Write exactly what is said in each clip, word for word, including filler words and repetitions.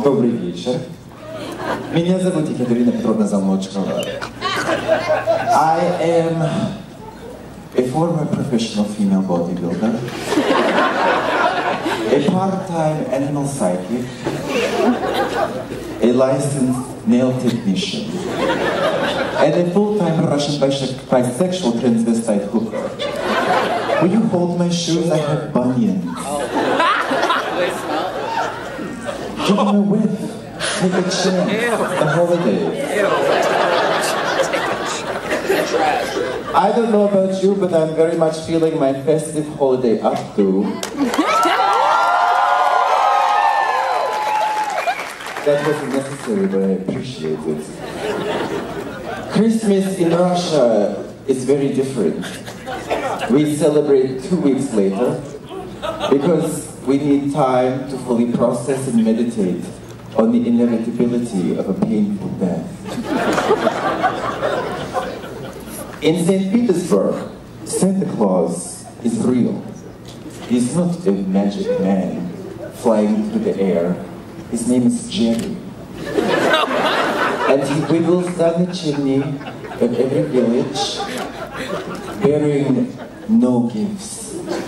Добрый вечер. Меня зовут Екатерина Петровна Залмочкова. I am a former professional female bodybuilder, a part-time animal psychic, a licensed nail technician, and a full-time Russian bisexual transvestite hooker. Will you hold my shoes? I have bunions. Give them a whiff. Take a chance. The holidays. I don't know about you, but I'm very much feeling my festive holiday updo. That wasn't necessary, but I appreciate it. Christmas in Russia is very different. We celebrate two weeks later because we need time to fully process and meditate on the inevitability of a painful death. In Saint Petersburg, Santa Claus is real. He's not a magic man flying through the air. His name is Jerry. And he wiggles down the chimney of every village, bearing no gifts.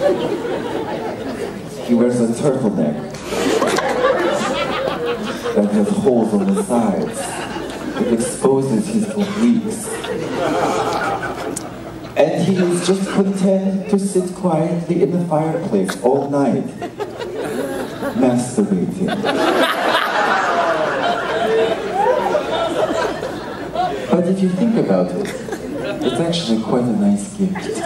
He wears a turtleneck that has holes on the sides. It exposes his obliques. And he is just content to sit quietly in the fireplace all night, masturbating. But if you think about it, it's actually quite a nice gift.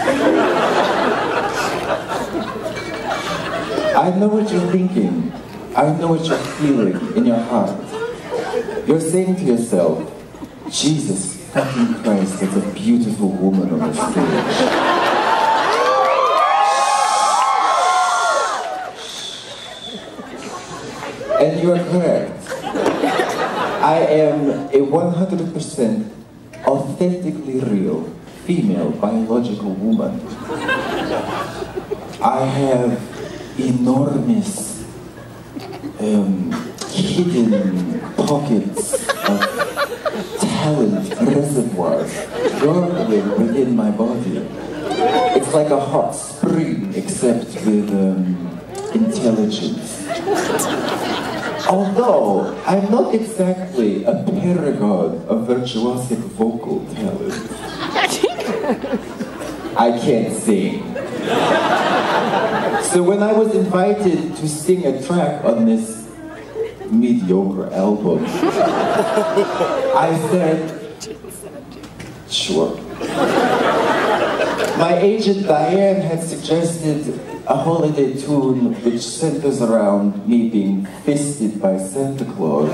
I know what you're thinking. I know what you're feeling in your heart. You're saying to yourself, Jesus fucking Christ, there's a beautiful woman on the stage. And you are correct. I am a one hundred percent authentically real female biological woman. I have enormous um, hidden pockets of talent reservoirs gurgling within my body. It's like a hot spring, except with um, intelligence. Although I'm not exactly a paragon of virtuosic vocal talent. I can't sing. So when I was invited to sing a track on this mediocre album, I said, sure. My agent Diane had suggested a holiday tune which centers around me being fisted by Santa Claus.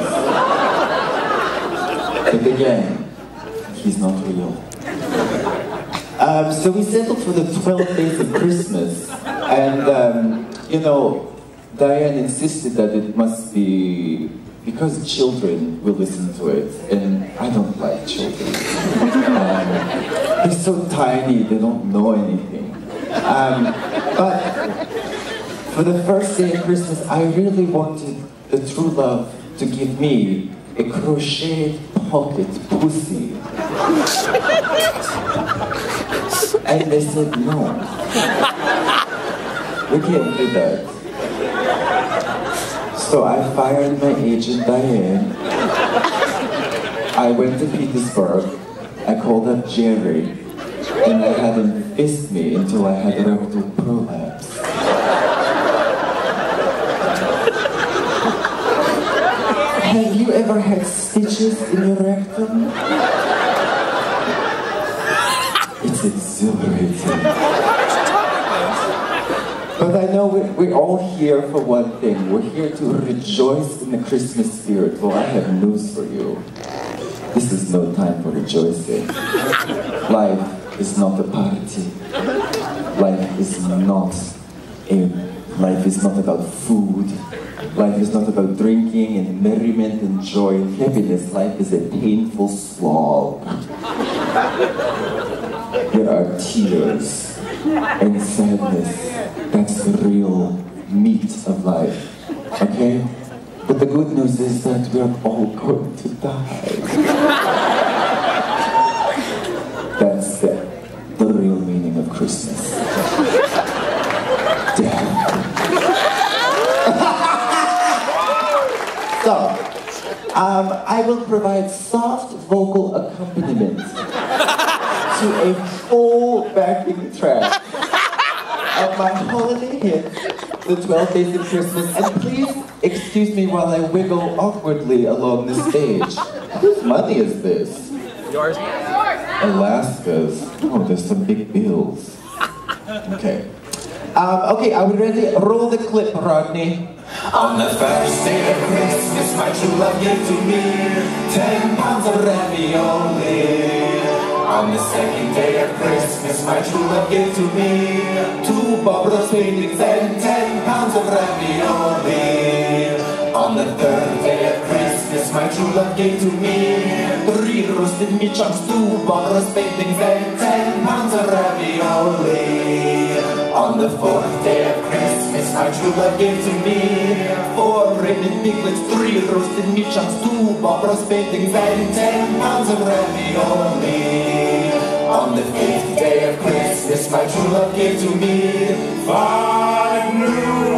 But again, he's not real. Um, so we settled for the twelve days of Christmas, and um, you know, Diane insisted that it must be because children will listen to it, and I don't like children. Um, they're so tiny, they don't know anything. Um, but for the first day of Christmas, I really wanted the true love to give me a crocheted pocket pussy. And they said, no, we can't do that. So I fired my agent Diane. I went to Petersburg. I called up Jerry, and I had him fist me until I had rectal prolapse. Have you ever had stitches in your rectum? It's exhilarating. But I know we're, we're all here for one thing. We're here to rejoice in the Christmas spirit. Well, I have news for you. This is no time for rejoicing. Life is not a party. Life is not a... Life is not about food. Life is not about drinking and merriment and joy and happiness. Life is a painful slog. There are tears and sadness. That's the real meat of life. Okay? But the good news is that we're all going to die. That's the, the real meaning of Christmas. Death. So, um, I will provide soft vocal accompaniment to a full backing track of my holiday hit, The twelve Days of Christmas, and please excuse me while I wiggle awkwardly along the stage. Whose money is this? Yours. Alaska's. Oh, there's some big bills. Okay. Um, okay, are we ready? Roll the clip, Rodney. On the first day of Christmas, my true love gave to me ten pounds of ravioli. On the second day of Christmas, my true love gave to me two Bob Ross paintings and ten pounds of ravioli. On the third day of Christmas, my true love gave to me three roasted meat chunks, two Bob Ross paintings and ten pounds of ravioli. On the fourth day of Christmas, my true love gave to me four breaded piglets, three roasted meat chunks, two Bob Ross paintings and ten pounds of ravioli. On the fifth day of Christmas, my true love gave to me five new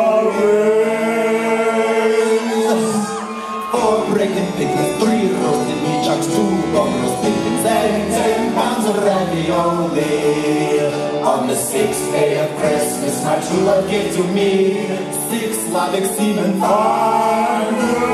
organs, four breaded piglets, three roasted meat chunks, two Bob Ross paintings and ten pounds of ravioli. On the sixth day of Christmas, my true love gave to me six Slavic seamen, five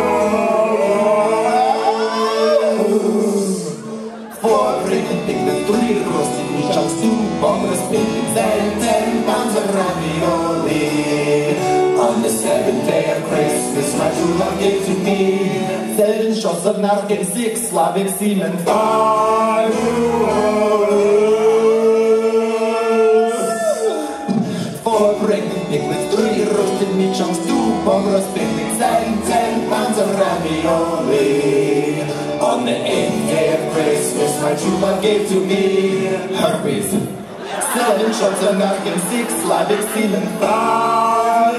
four breaded piglets, three roasted meat chunks, two Bob Ross paintings, and ten pounds of ravioli. On the seventh day of Christmas, my true love gave to me seven shots of Narcan, six Slavic seamen, five four pregnant piglets, three roasted meat chunks, two Bob Ross paintings, and ten pounds of ravioli. On the eighth day of Christmas, my true love gave to me herpes, seven shots of Narcan, six Slavic semen, five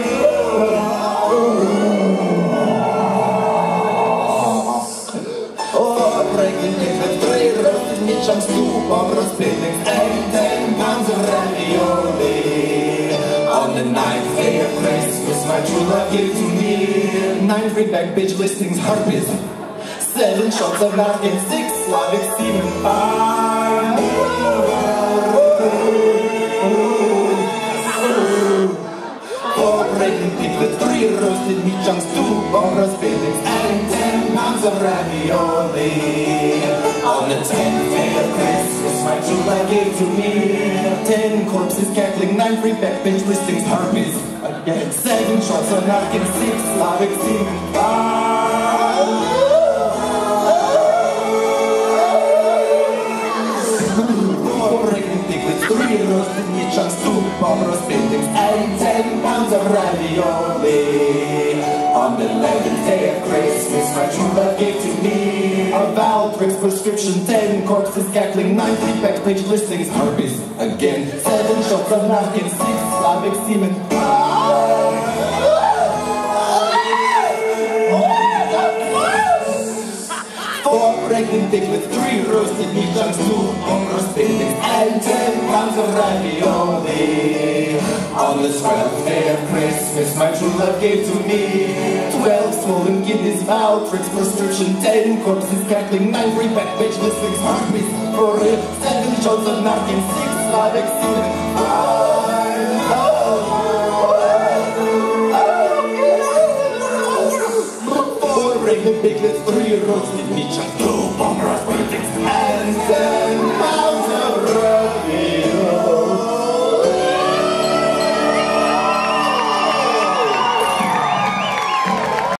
four pregnant piglets, three roasted meat chunks, two Bob Ross paintings, and ten pounds of ravioli. On the ninth day of Christmas, my true love gave to me nine free back page listings, herpes, seven shots of Narcan, six Slavic semen, five four pregnant piglets, three roasted meat chunks, two Bob Ross paintings, and ten pounds of ravioli. On the tenth day of Christmas, my true love gave to me ten corpses cackling, nine free back page listings, herpes, again, seven shots of Narcan, six Slavic semen, five four pregnant piglets, three roasted meat chunks, two Bob Ross paintings, and ten pounds of ravioli. On the eleventh day of Christmas, my true love gave to me a Valtrex prescription, ten corpses cackling, nine free back page listings, herpes, again, seven shots of Narcan, six Slavic semen, four pregnant piglets, three roasted meat chunks, two Bob Ross paintings, and ten pounds of ravioli. On the twelfth day of Christmas, my true love gave to me twelve swollen kidneys, Valtrex prescription, ten corpses cackling, nine free back page listings, herpes, for real, seven shots of Narcan, six Slavic semen, four pregnant piglets, three roasted meat chunks,